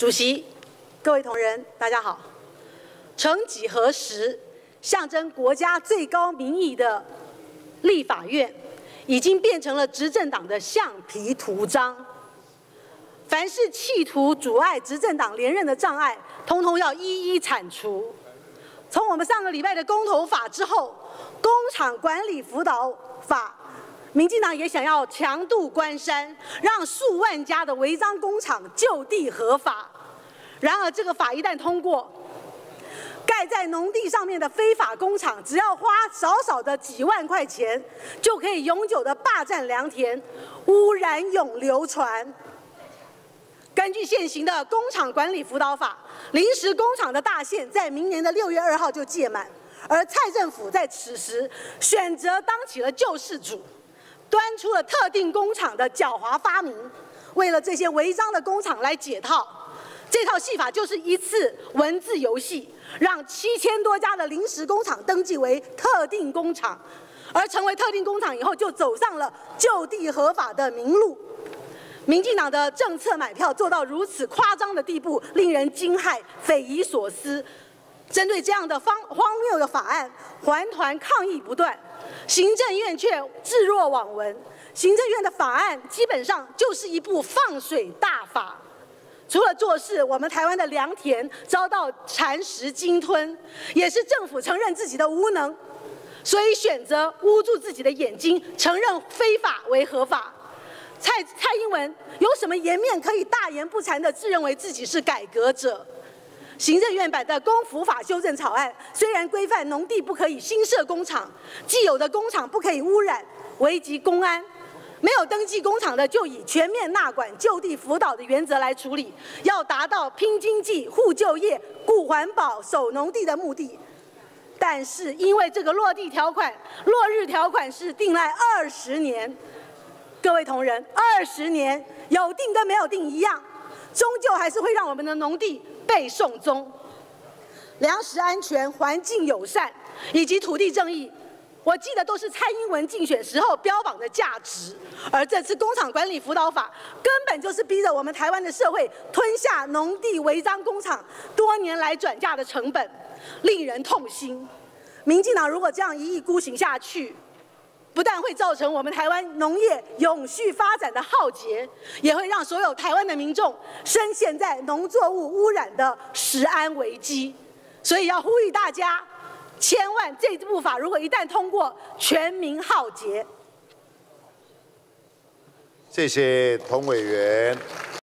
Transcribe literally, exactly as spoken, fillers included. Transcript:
主席、各位同仁，大家好。曾几何时，象征国家最高民意的立法院，已经变成了执政党的橡皮图章。凡是企图阻碍执政党连任的障碍，通通要一一铲除。从我们上个礼拜的公投法之后，工厂管理辅导法，民进党也想要强渡关山，让数万家的违章工厂就地合法。然而，这个法一旦通过，盖在农地上面的非法工厂，只要花少少的几万块钱，就可以永久的霸占良田，污染永流传。根据现行的工厂管理辅导法，临时工厂的大限在明年的六月二号就届满，而蔡政府在此时选择当起了救世主，端出了特定工厂的狡猾发明，为了这些违章的工厂来解套。这套戏法就是一次文字游戏，让七千多家的临时工厂登记为特定工厂，而成为特定工厂以后，就走上了就地合法的明路。民进党的政策买票做到如此夸张的地步，令人惊骇、匪夷所思。针对这样的荒荒谬的法案，环团抗议不断，行政院却置若罔闻。行政院的法案基本上就是一部放水大法。除了做事，我们台湾的良田遭到蚕食鲸吞，也是政府承认自己的无能，所以选择捂住自己的眼睛，承认非法为合法。蔡蔡英文有什么颜面可以大言不惭地自认为自己是改革者？行政院版的公服法修正草案虽然规范农地不可以新设工厂，既有的工厂不可以污染，危及公安。没有登记工厂的，就以全面纳管、就地辅导的原则来处理，要达到拼经济、护就业、顾环保、守农地的目的。但是因为这个落地条款、落日条款是定来二十年，各位同仁，二十年有定跟没有定一样，终究还是会让我们的农地被送中。粮食安全、环境友善以及土地正义，我记得都是蔡英文竞选时候标榜的价值，而这次工厂管理辅导法根本就是逼着我们台湾的社会吞下农地违章工厂多年来转嫁的成本，令人痛心。民进党如果这样一意孤行下去，不但会造成我们台湾农业永续发展的浩劫，也会让所有台湾的民众深陷在农作物污染的食安危机。所以要呼吁大家，千万这部法如果一旦通过，全民浩劫。 谢谢童委员。